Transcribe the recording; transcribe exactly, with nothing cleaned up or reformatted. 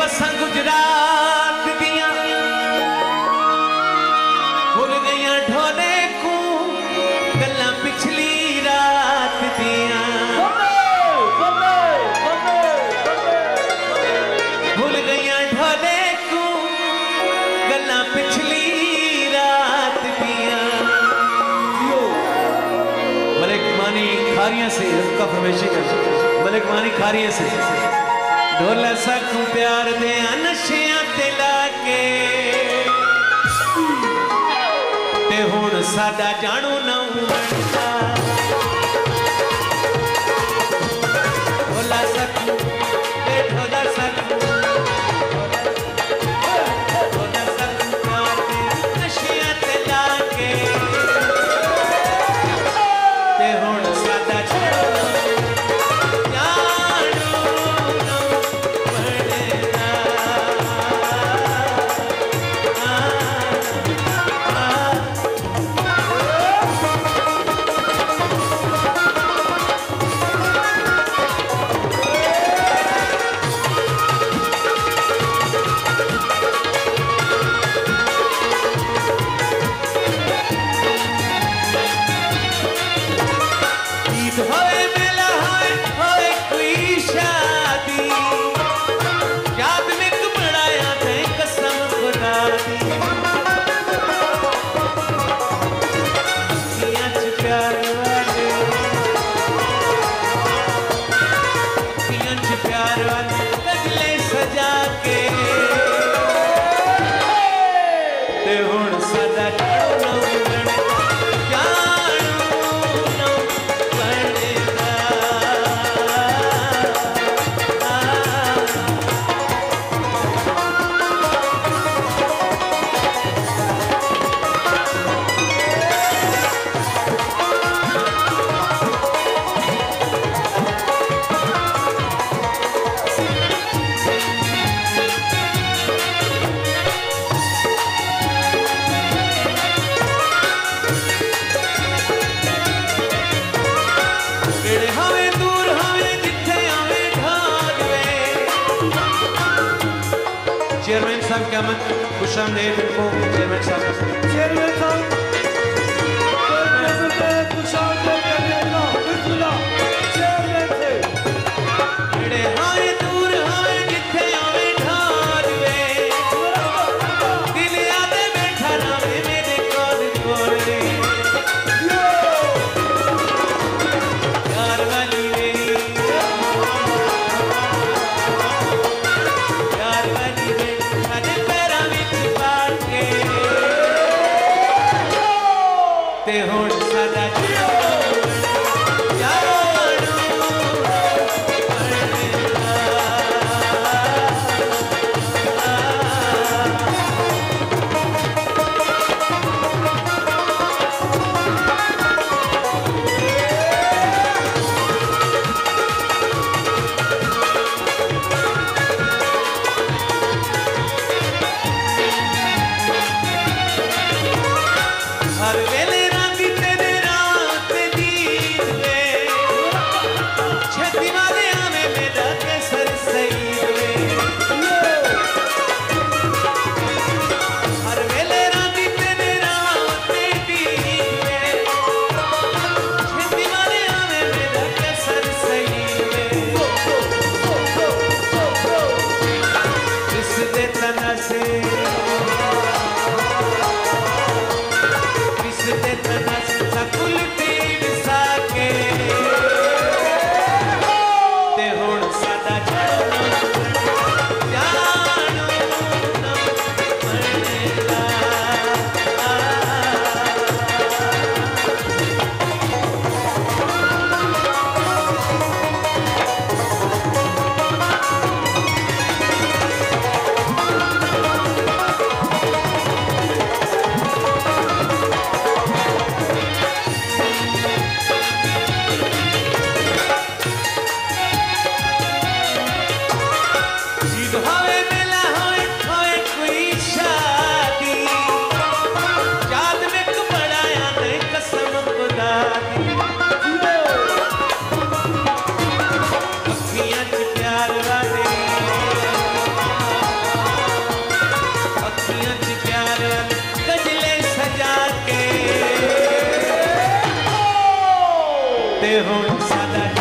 बसा गुजरात दिया भूल गई ढोले को गल्ला पिछली रात दिया भूल गई ढोले को गल्ला पिछली रात दिया। मलिक मानी खारियां से उनका फरमाइशी कर मलिक मानी खारियां से ढोला सकूं प्यार दे नशियां ते लाके ते हुण साडा जाणू ना बनदा ढोला सकूं ते ढोला सकूं ढोला सकूं प्यार दे नशियां ते लाके ते हुण साडा जाणू चेयरमैन साहब क्या मत खुशामदीद को चेयरमैन साहब चेयरमैन साहब खुशामदीद करने का बिस्मिल्लाह चेयरमैन से बड़े हाय दूर हाय जिथे आवे ढाल वे दिल आदे बैठा रहे मेरे कोल कोल रे यार वाली वे यार वाली वे ते हुण साडा